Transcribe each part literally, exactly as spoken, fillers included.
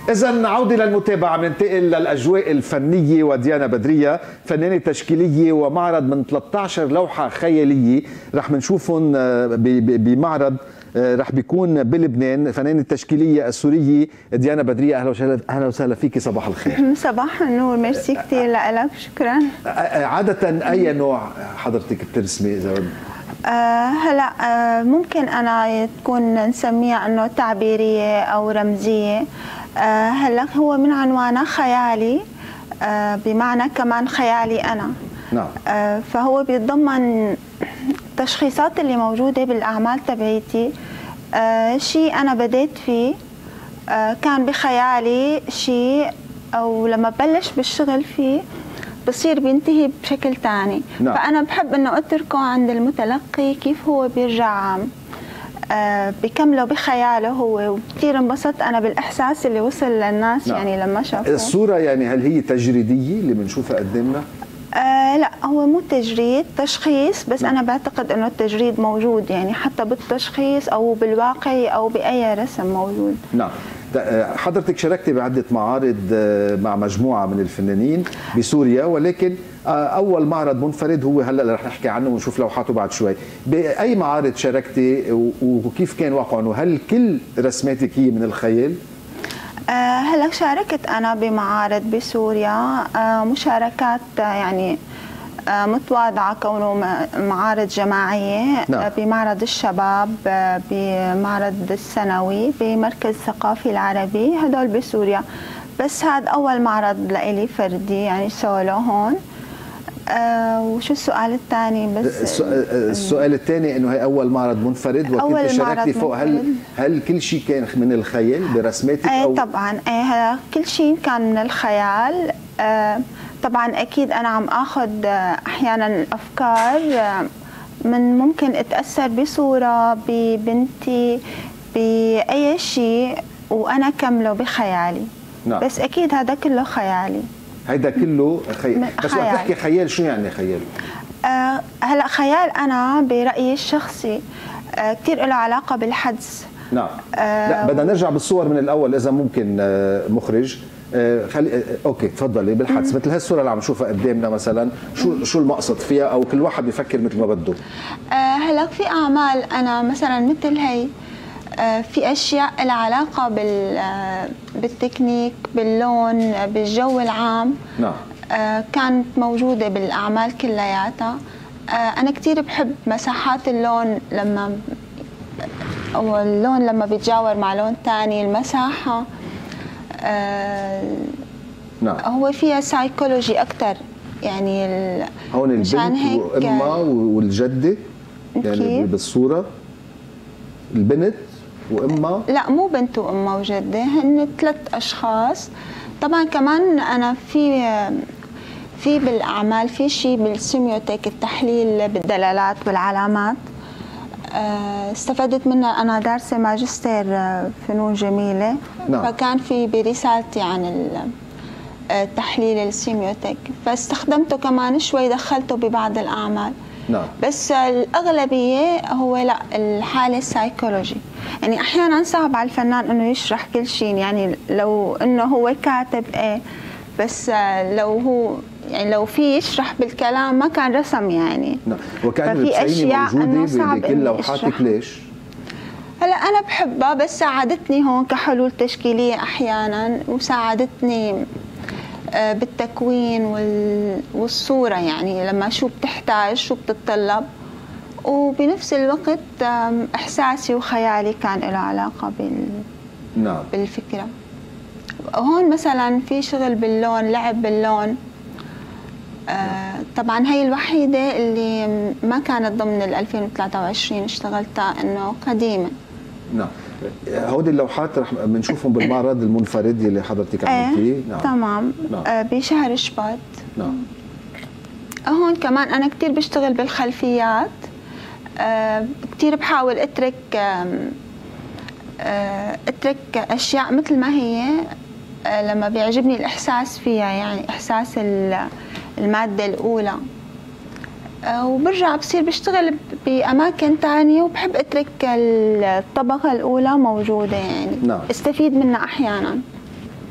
إذا عودة للمتابعة، بننتقل للأجواء الفنية وديانا بدرية فنانة تشكيلية ومعرض من ثلاثة عشر لوحة خيالية رح نشوفهم بمعرض رح بيكون بلبنان. فنانة التشكيلية السورية ديانا بدرية، أهلا وسهلا. أهلا وسهلا فيكي، صباح الخير. صباح النور، ميرسي كثير لك، شكرا. عادة أي نوع حضرتك بترسمي إذا آه هلا آه ممكن أنا تكون نسميها إنه تعبيرية أو رمزية. آه هلا هو من عنوانه خيالي، آه بمعنى كمان خيالي أنا. نعم. آه فهو بيتضمن التشخيصات اللي موجودة بالأعمال تبعيتي. آه شيء أنا بديت فيه، آه كان بخيالي شيء، أو لما ببلش بالشغل فيه بصير بينتهي بشكل ثاني. نعم. فأنا بحب إنه أتركه عند المتلقي كيف هو بيرجع آه بكمله بخياله هو. وكثير انبسطت أنا بالإحساس اللي وصل للناس. نعم. يعني لما شافوا الصورة، يعني هل هي تجريدية اللي بنشوفها قدامنا؟ آه لا، هو مو تجريد، تشخيص بس. نعم. أنا بعتقد إنه التجريد موجود، يعني حتى بالتشخيص أو بالواقعي أو بأي رسم موجود. نعم. حضرتك شاركتي بعدة معارض مع مجموعة من الفنانين بسوريا، ولكن أول معرض منفرد هو هلا اللي رح نحكي عنه ونشوف لوحاته بعد شوي. بأي معارض شاركتي وكيف كان واقعهم، وهل كل رسماتك هي من الخيال؟ أه هلا شاركت أنا بمعارض بسوريا، أه مشاركات يعني أه متواضعة كونه معارض جماعية. نعم. بمعرض الشباب، بمعرض السنوي، بمركز الثقافي العربي، هدول بسوريا. بس هذا أول معرض لإلي فردي، يعني سولو هون. أه وشو السؤال الثاني؟ بس السؤال الثاني انه هي اول معرض منفرد وكنت شاركتي فوق. هل هل كل شيء كان من الخيال برسماتك؟ ايه أو طبعا، ايه كل شيء كان من الخيال. أه طبعا اكيد انا عم اخذ احيانا افكار من ممكن اتاثر بصوره، ببنتي، باي شيء، وانا كمله بخيالي. نعم. بس اكيد هذا كله خيالي. هيدا كله خيال. بس وقت تحكي خيال شو يعني خيال؟ آه هلا خيال انا برايي الشخصي آه كثير له علاقه بالحدس. نعم. آه لا بدنا نرجع بالصور من الاول اذا ممكن. آه مخرج آه خلي آه اوكي تفضلي بالحدس. مثل هالصوره اللي عم نشوفها قدامنا مثلا، شو شو المقصد فيها، او كل واحد بيفكر مثل ما بده؟ آه هلا في اعمال انا مثلا مثل هي في اشياء لها علاقه بال بالتكنيك، باللون، بالجو العام. نعم. كانت موجوده بالاعمال كلياتها. انا كثير بحب مساحات اللون، لما او اللون لما بيتجاور مع لون ثاني، المساحه نعم. هو فيها سايكولوجي اكثر، يعني هون البنت وامها والجده يعني بالصوره، البنت وامها. لا مو بنت وامها وجده، هن ثلاث اشخاص. طبعا كمان انا في في بالاعمال في شيء بالسيميوتيك، التحليل بالدلالات والعلامات. استفدت منها، انا دارسه ماجستير فنون جميله. نعم. فكان في برسالتي عن التحليل السيميوتيك، فاستخدمته كمان شوي، دخلته ببعض الاعمال. نعم. بس الأغلبية هو لا، الحالة السايكولوجي. يعني أحيانا صعب على الفنان إنه يشرح كل شيء، يعني لو إنه هو كاتب إيه، بس لو هو يعني لو في يشرح بالكلام ما كان رسم يعني. نعم. وكان الأشياء موجودة بكل لوحاتك، ليش؟ هلا أنا بحبها، بس ساعدتني هون كحلول تشكيلية أحيانا، وساعدتني بالتكوين والصورة، يعني لما شو بتحتاج، شو بتتطلب، وبنفس الوقت إحساسي وخيالي كان له علاقة بال نعم. بالفكرة. هون مثلا في شغل باللون، لعب باللون. آه طبعا هي الوحيدة اللي ما كانت ضمن ال ألفين وثلاثة وعشرين اشتغلتها، إنه قديمة. نعم. هودي اللوحات رح بنشوفهم بالمعرض المنفرد اللي حضرتك عملتيه. نعم. تمام. نعم. آه بشهر شباط. نعم. هون كمان أنا كتير بشتغل بالخلفيات. آه كتير بحاول أترك آه آه أترك أشياء مثل ما هي، آه لما بيعجبني الإحساس فيها، يعني إحساس المادة الأولى. وبرجع بصير بشتغل بأماكن تانية، وبحب أترك الطبقة الأولى موجودة، يعني. نعم. استفيد منها أحيانا.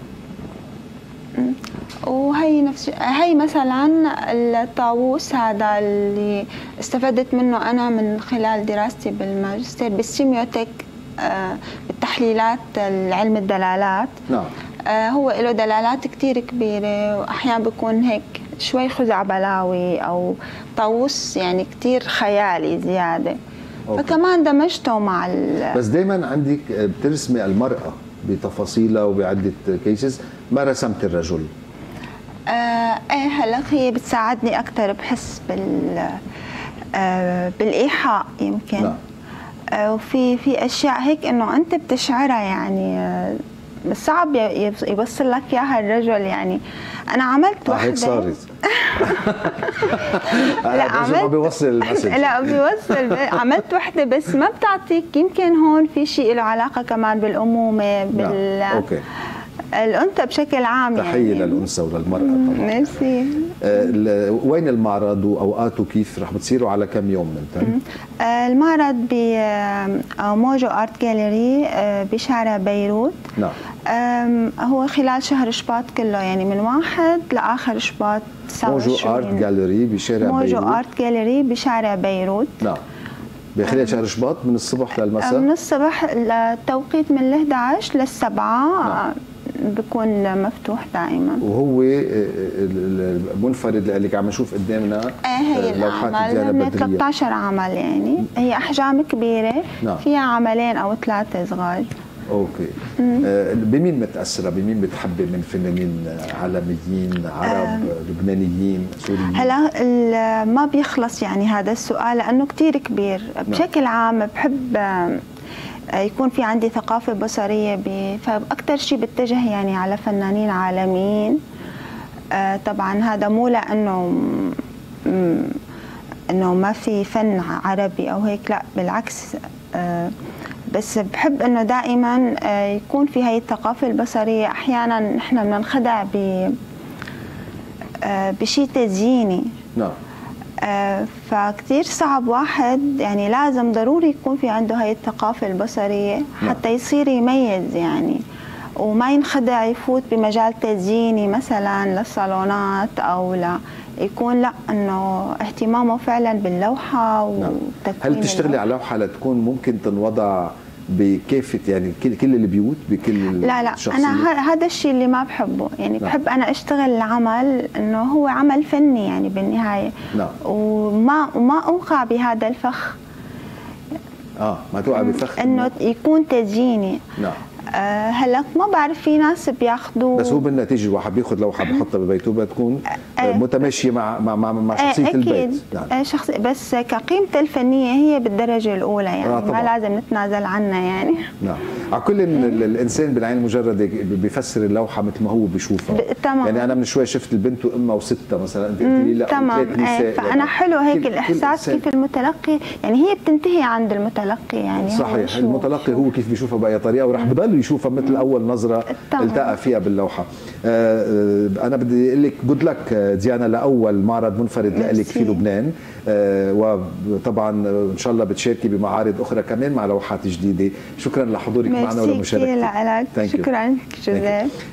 وهي نفس هي مثلا الطاووس هذا اللي استفدت منه انا من خلال دراستي بالماجستير بالسيميوتك، بالتحليلات علم الدلالات. نعم. هو له دلالات كتير كبيرة، وأحيانا بيكون هيك شوي خزعبلاوي أو طاووس يعني كتير خيالي زيادة. أوكي. فكمان دمجته مع ال بس دايما عندك بترسمي المرأة بتفاصيلها وبعدة كيسز، ما رسمت الرجل. آه ايه هلا هي بتساعدني أكثر، بحس بال آه بالإيحاء يمكن. نعم. آه وفي في أشياء هيك إنه أنت بتشعرها يعني آه بس صعب يوصل لك اياها الرجل. يعني انا عملت وحده هيك صارت. لا عملت ما بيوصل المسج. لا بيوصل. عملت وحده بس ما بتعطيك، يمكن هون في شيء له علاقه كمان بالامومه بال اوكي الانثى بشكل عام. تحيه يعني للانثى وللمراه طبعا. ميرسي. آه وين المعرض واوقاته كيف رح بتصيروا على كم يوم من تاني؟ آه المعرض بموجو ارت جاليري آه بشارع بيروت. نعم. هو خلال شهر شباط كله، يعني من واحد لاخر شباط تسعة وعشرين. موجو ارت جاليري بشارع موجو بيروت. موجو ارت جاليري بشارع بيروت. نعم. بخلال شهر شباط من الصبح للمساء؟ من الصبح التوقيت من ال إحدى عشر للسبعة. نعم. بكون مفتوح دائما. وهو منفرد لك، عم نشوف قدامنا هي لوحات ديانا بدرية ثلاثة عشر عمل، يعني هي احجام كبيره. نعم. فيها عملين او ثلاثه صغار. اوكي. آه بمين متاثره؟ بمين بتحبي من فنانين عالميين عرب آه لبنانيين سوريين؟ هلا ما بيخلص يعني هذا السؤال لانه كثير كبير. نعم. بشكل عام بحب يكون في عندي ثقافة بصرية، فأكثر شيء بتجه يعني على فنانين عالميين. آه طبعا هذا مو لأنه إنه ما في فن عربي أو هيك، لا بالعكس. آه بس بحب إنه دائما آه يكون في هاي الثقافة البصرية. أحيانا نحن بننخدع ب آه بشيء تزييني. نعم. آه فكتير صعب واحد، يعني لازم ضروري يكون في عنده هاي الثقافة البصرية حتى يصير يميز يعني، وما ينخدع يفوت بمجال تزييني مثلا للصالونات او لا، يكون لا انه اهتمامه فعلا باللوحة وتكوين. هل تشتغلي على لوحة لتكون ممكن تنوضع بكافة يعني كل كل البيوت بكل لا لا شخصية؟ انا هذا الشيء اللي ما بحبه يعني. لا. بحب انا اشتغل العمل انه هو عمل فني يعني بالنهايه. لا. وما وما اوقع بهذا الفخ. اه ما توقع بفخ انه يكون تزييني. نعم. آه هلا ما بعرف في ناس بياخذوا، بس هو بالنتيجه الواحد بياخذ لوحه بيحطها ببيته بتكون آه متماشيه مع مع مع, مع شخصيه أكيد. البيت. نعم. آه شخص بس كقيمته الفنيه هي بالدرجه الاولى يعني. آه ما لازم نتنازل عنها يعني. نعم. على كل الانسان بالعين المجرده بيفسر اللوحه مثل ما هو بيشوفها. تمام. يعني انا من شوي شفت البنت وامها وستة مثلا، انت قلت لي لا ثلاث نساء. فانا يعني حلو هيك الاحساس كيف المتلقي يعني، هي بتنتهي عند المتلقي يعني. صحيح. المتلقي هو كيف بيشوفها باي طريقه، وراح بضل يشوفها مثل اول نظره التقى فيها باللوحه. آه انا بدي اقول لك جود لك ديانا لاول معرض منفرد لك في لبنان. آه وطبعا ان شاء الله بتشاركي بمعارض اخرى كمان مع لوحات جديده. شكرا لحضورك معنا ولمشاركتك. شكرا جزيلا.